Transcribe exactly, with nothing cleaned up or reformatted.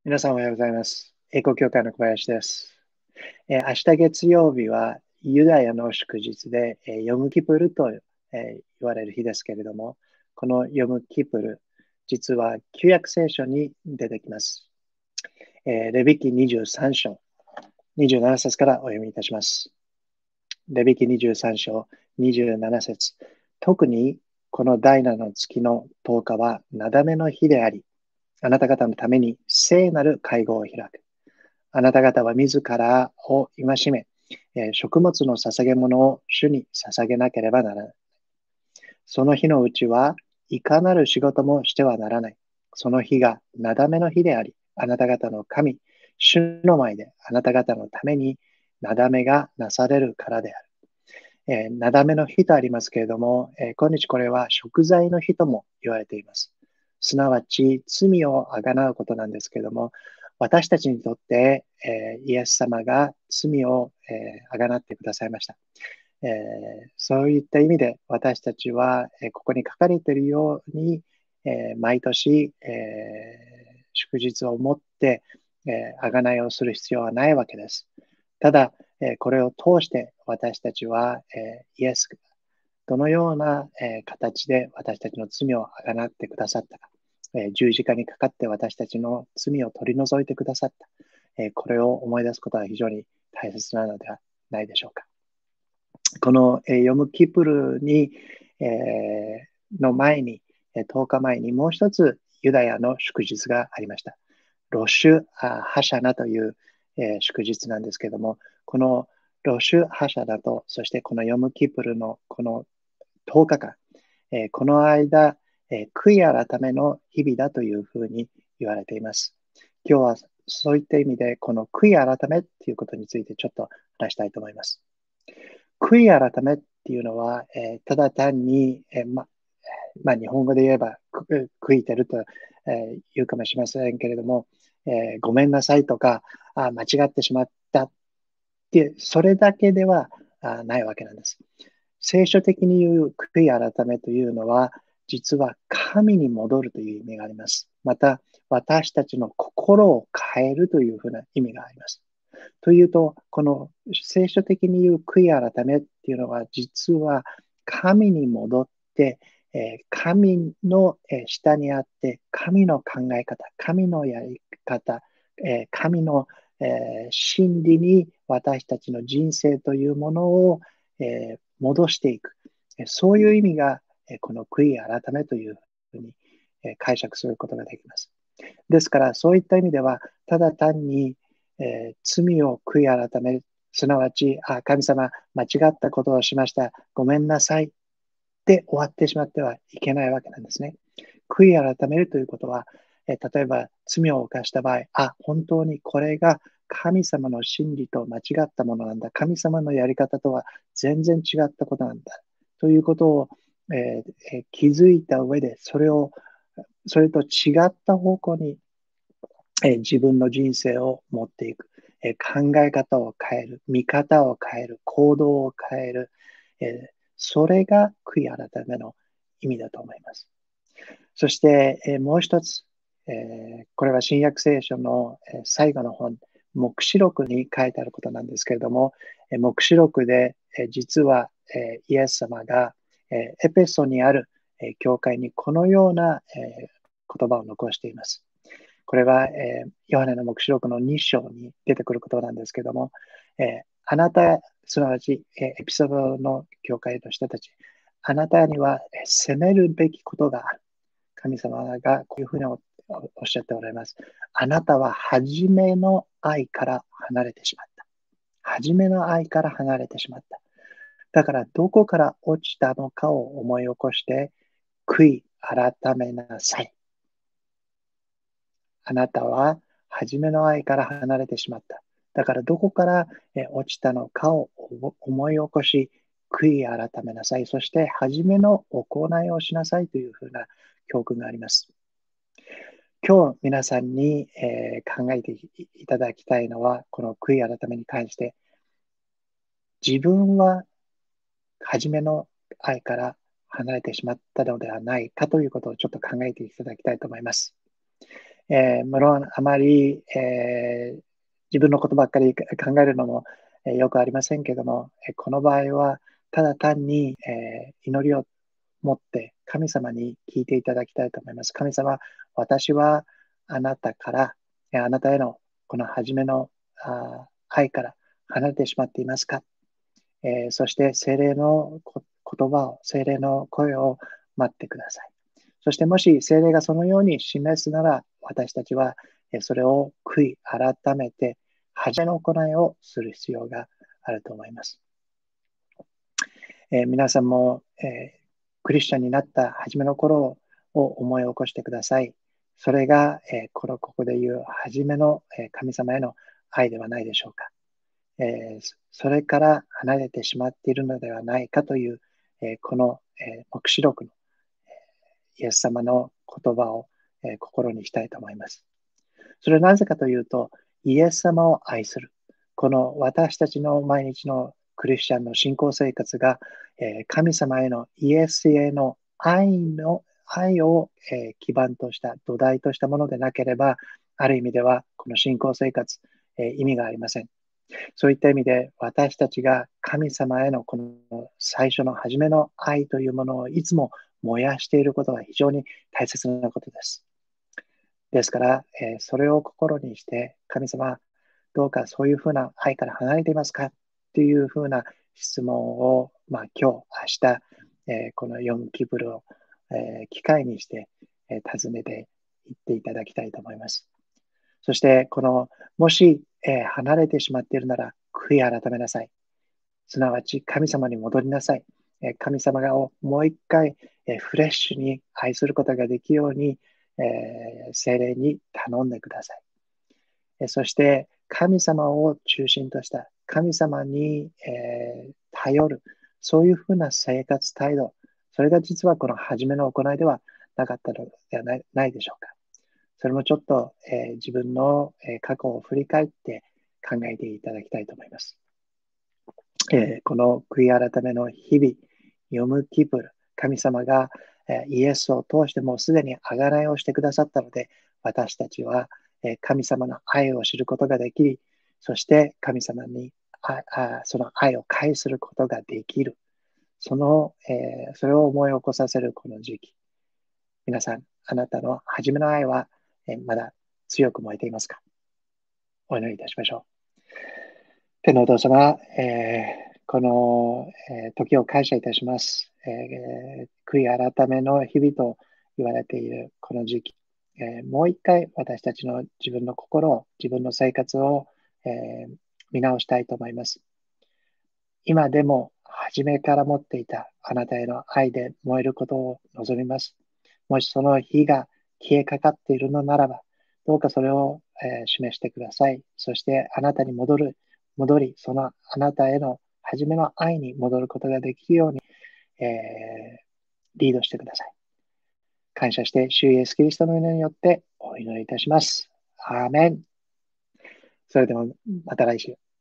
皆さんおはようございます。栄光教会の小林です。えー明日月曜日はユダヤの祝日で、えーヨムキプルと、えー言われる日ですけれども、このヨムキプル、実は旧約聖書に出てきます。えーレビ記にじゅうさん章、にじゅうなな節からお読みいたします。レビ記にじゅうさん章、にじゅうなな節。特にこの第七の月のとおかは、なだめの日であり、あなた方のために聖なる会合を開く。あなた方は自らを戒め、えー食物の捧げ物を主に捧げなければならない。その日のうちはいかなる仕事もしてはならない。その日がなだめの日であり、あなた方の神、主の前であなた方のためになだめがなされるからである。えーなだめの日とありますけれども、えー今日これは贖罪の日とも言われています。すなわち罪をあがなうことなんですけれども、私たちにとって、えーイエス様が罪を、えーあがなってくださいました。えーそういった意味で私たちは、えーここに書かれているように、えー毎年、えー祝日をもって、えー、贖いをする必要はないわけです。ただ、えーこれを通して私たちは、えーイエスがどのような、えー形で私たちの罪をあがなってくださったか、えー十字架にかかって私たちの罪を取り除いてくださった、えーこれを思い出すことは非常に大切なのではないでしょうか。この、えーヨムキプルに、えーの前に、えーとおかまえにもう一つユダヤの祝日がありました。ロシュ・ハシャナという、えー祝日なんですけれども、このロシュ・ハシャナと、そしてこのヨムキプルのこのとおかかん、えーこの間、えー悔い改めの日々だというふうに言われています。今日はそういった意味で、この悔い改めということについてちょっと話したいと思います。悔い改めっていうのは、えーただ単に、えーままあ、日本語で言えば、く悔いてると、えー言うかもしれませんけれども、えーごめんなさいとか、あ間違ってしまったって、それだけではあないわけなんです。聖書的に言う悔い改めというのは、実は神に戻るという意味があります。また、私たちの心を変えるというふうな意味があります。というと、この聖書的に言う悔い改めっていうのは、実は神に戻って、えー神のえー下にあって、神の考え方、神のやり方、えー神のえー真理に私たちの人生というものをえー戻していく。えーそういう意味が、えーこの悔い改めというふうにえー解釈することができます。ですから、そういった意味では、ただ単に、えー罪を悔い改める、すなわち、あ、神様、間違ったことをしました、ごめんなさいって終わってしまってはいけないわけなんですね。悔い改めるということは、えー例えば罪を犯した場合、あ、本当にこれが神様の真理と間違ったものなんだ。神様のやり方とは全然違ったことなんだ。ということを、えーえー気づいた上で、それを、それと違った方向にえー自分の人生を持っていく、えー考え方を変える、見方を変える、行動を変える、えーそれが悔い改めの意味だと思います。そして、えーもう一つ、えーこれは新約聖書の、えー最後の本、黙示録に書いてあることなんですけれども、えー黙示録で、えー実は、えーイエス様が、えーエペソにある、えー教会にこのような、えー言葉を残しています。これは、えーヨハネの黙示録のに章に出てくることなんですけども、えーあなた、すなわち、えーエピソードの教会の人たち、あなたにはえー責めるべきことがある。神様がこういうふうにおおっしゃっておられます。あなたは初めの愛から離れてしまった。初めの愛から離れてしまった。だからどこから落ちたのかを思い起こして、悔い改めなさい。あなたは初めの愛から離れてしまった。だからどこから落ちたのかを思い起こし、悔い改めなさい。そして初めの行いをしなさいというふうな教訓があります。今日皆さんに、えー考えていただきたいのは、この悔い改めに関して、自分は初めの愛から離れてしまったのではないかということをちょっと考えていただきたいと思います。 えー、無論あまり、えー自分のことばっかり考えるのも、えーよくありませんけども、えーこの場合はただ単に、えー祈りを持って神様に聞いていただきたいと思います。神様、私はあなたから、えーあなたへのこの初めのあ愛から離れてしまっていますか？えーそして精霊のこ言葉を、精霊の声を待ってください。そしてもし精霊がそのように示すなら、私たちはえーそれを悔い改めて、初めの行いをする必要があると思います。えー皆さんも、えークリスチャンになった初めの頃を思い起こしてください。それが、えーこのここで言う初めの、えー神様への愛ではないでしょうか。えーそれから離れてしまっているのではないかという、えーこの、えー黙示録のイエス様の言葉を、えー心にしたいと思います。それはなぜかというと、イエス様を愛する。この私たちの毎日のクリスチャンの信仰生活が、えー神様へのイエスへの愛の愛を、えー基盤とした土台としたものでなければ、ある意味ではこの信仰生活、えー意味がありません。そういった意味で私たちが神様へのこの最初の初めの愛というものをいつも燃やしていることが非常に大切なことです。ですから、えーそれを心にして、神様、どうかそういうふうな愛から離れていますかっていうふうな質問を、まあ、今日、明日、えーこのヨムキプルを、えー機会にして、えー尋ねていっていただきたいと思います。そして、この、もし、えー離れてしまっているなら、悔い改めなさい。すなわち、神様に戻りなさい。えー神様をもう一回、えーフレッシュに愛することができるように、えー精霊に頼んでください。えーそして、神様を中心とした、神様に、えー頼る、そういうふうな生活態度、それが実はこの初めの行いではなかったのではないないでしょうか。それもちょっと、えー自分の、えー過去を振り返って考えていただきたいと思います。えーこの悔い改めの日々、ヨムキプル、神様が、えーイエスを通してもうすでに贖いをしてくださったので、私たちは、えー神様の愛を知ることができ、そして神様にああその愛を返することができる。その、えーそれを思い起こさせるこの時期。皆さん、あなたの初めの愛は、えーまだ強く燃えていますか？お祈りいたしましょう。天のお父様、えーこの、えー時を感謝いたします。えー悔い改めの日々と言われているこの時期、えーもう一回私たちの自分の心を、自分の生活を、えー見直したいと思います。今でも初めから持っていたあなたへの愛で燃えることを望みます。もしその火が消えかかっているのならば、どうかそれを、えー示してください。そしてあなたに戻る、戻り、そのあなたへの初めの愛に戻ることができるように、えーリードしてください。感謝して、主イエスキリストの皆によってお祈りいたします。アーメン。それではまた来週。